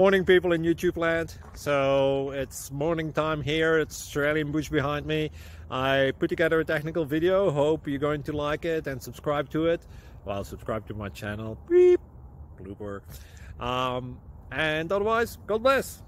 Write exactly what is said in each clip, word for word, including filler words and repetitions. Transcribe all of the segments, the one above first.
Morning, people in YouTube land. So it's morning time here. It's Australian bush behind me. I put together a technical video. Hope you're going to like it and subscribe to it. Well, subscribe to my channel. Beep. Blooper. Um, and otherwise, God bless.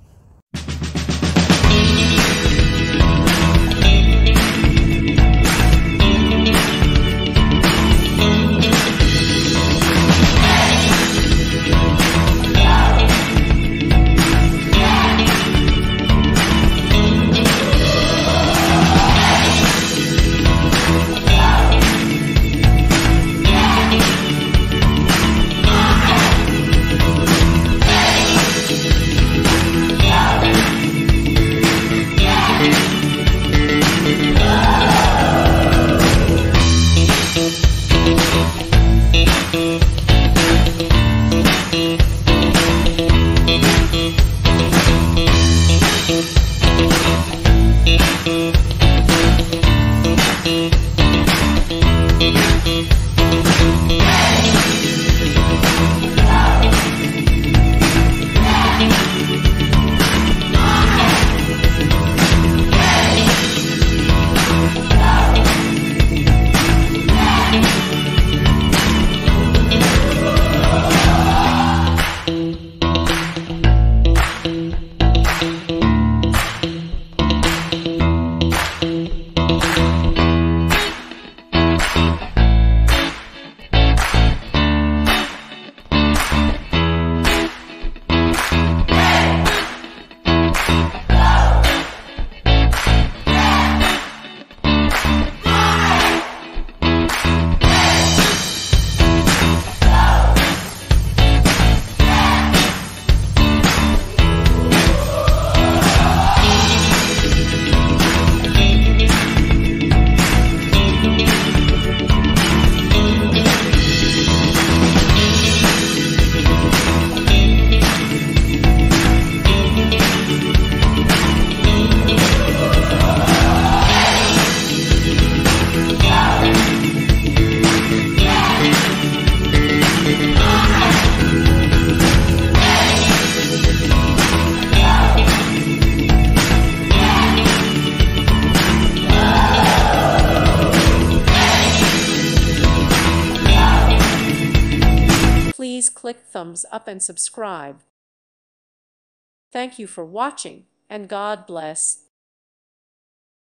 Please click thumbs up and subscribe. Thank you for watching, and God bless.